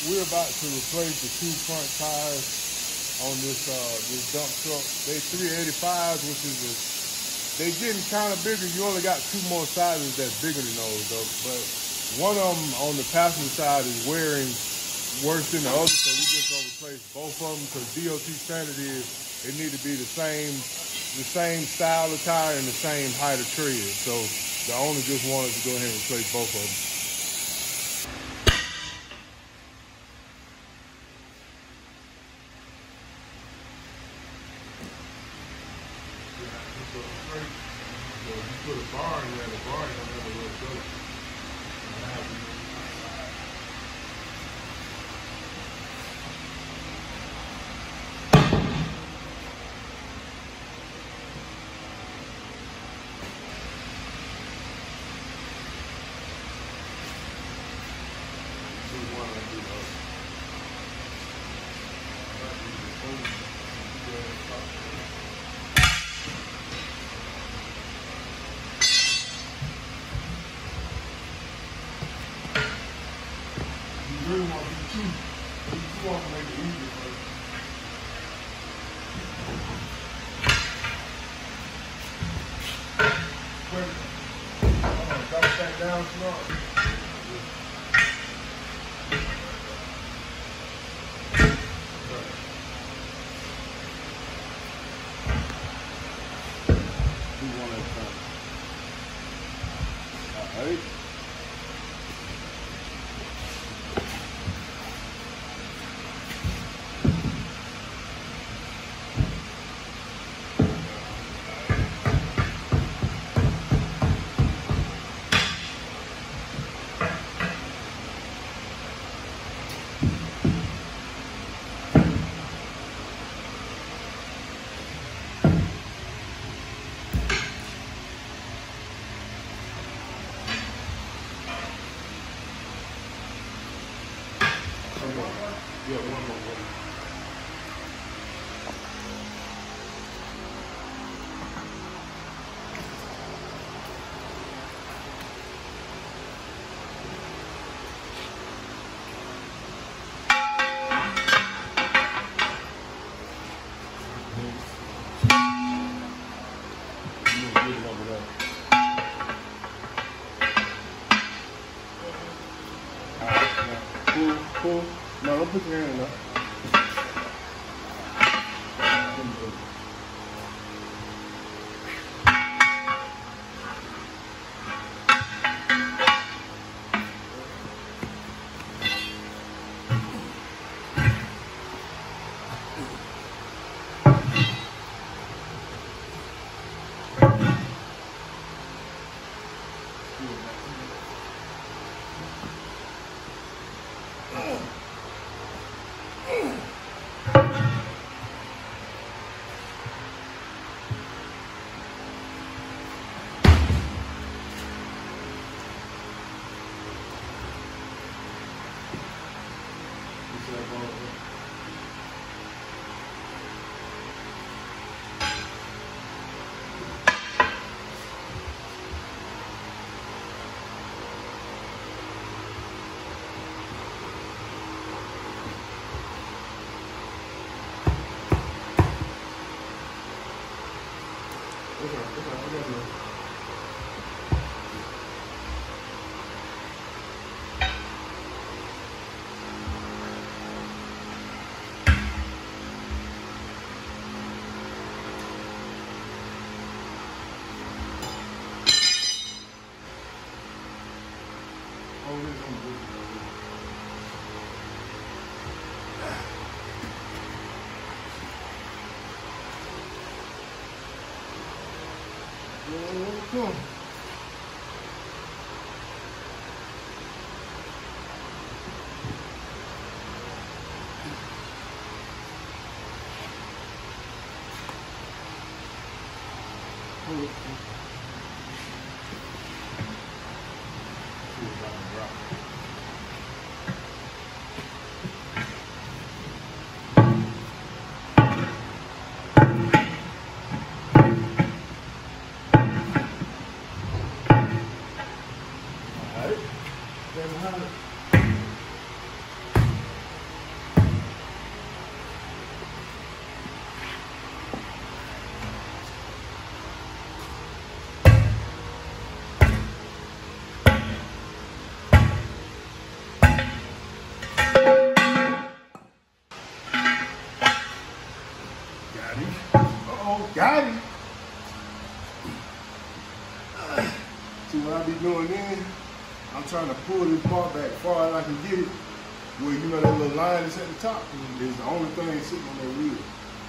we're about to replace the two front tires on this dump truck. They 385s, which is they getting kind of bigger. You only got two more sizes that's bigger than those though. But one of them on the passenger side is wearing worse than the other, so we just gonna replace both of them because DOT standard is it need to be the same style of tire and the same height of tread. So the owner just wanted to go ahead and replace both of them. So if you put a bar in there, the bar ain't gonna never let go. You really want to do two. You want to make it easier for you. Drop it back down small. Do one at a time. All right. Yeah, one more. Cool. No, don't put your hand in there. Cool. almost got it. See what I be doing then? I'm trying to pull this part back far as I can get it. Where you know that little line that's at the top is the only thing sitting on that wheel.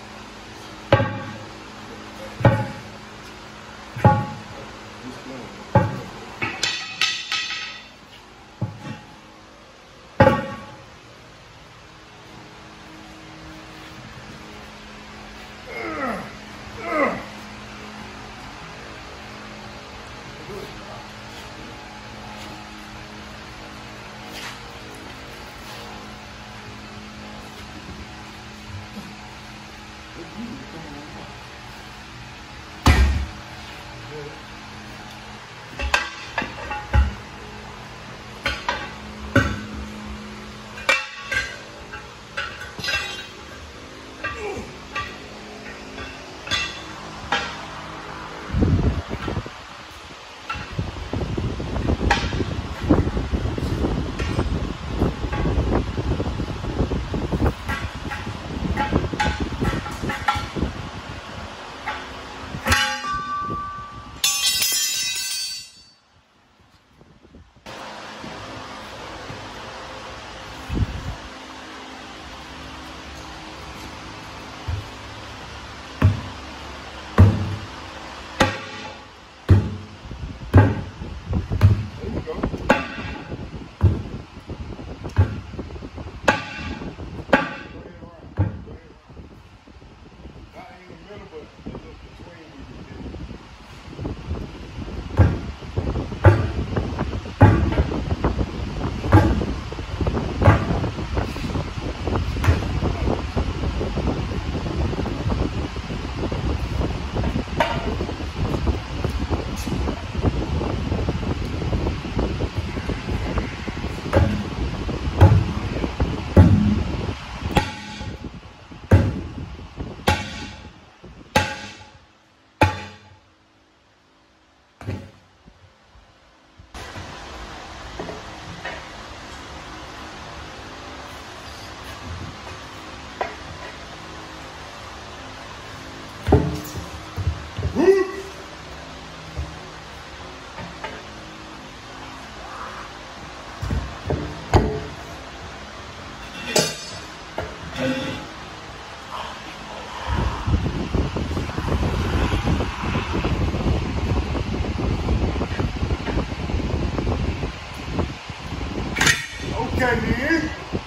Okay, then.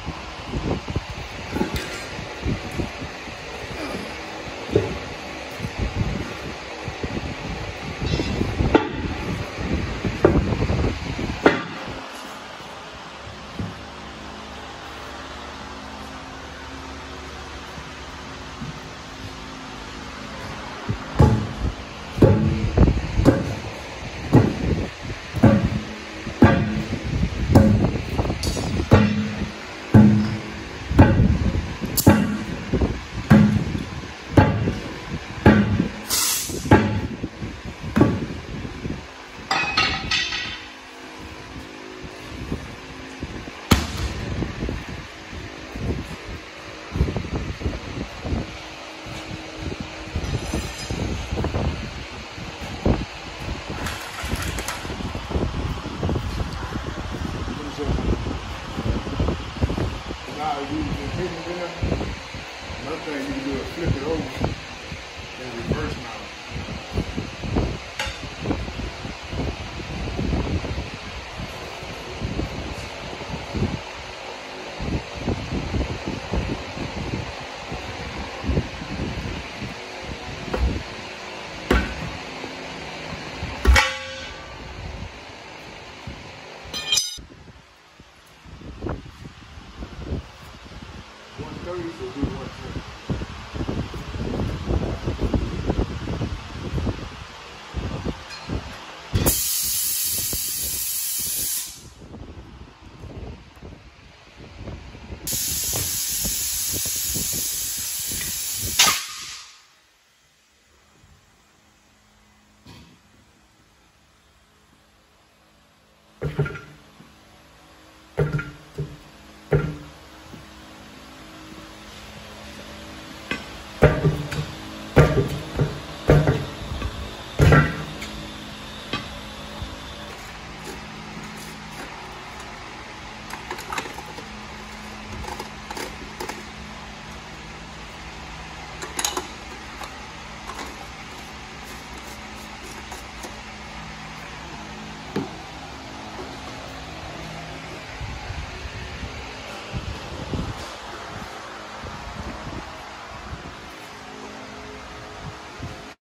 Another thing you can do is flip it over and reverse now.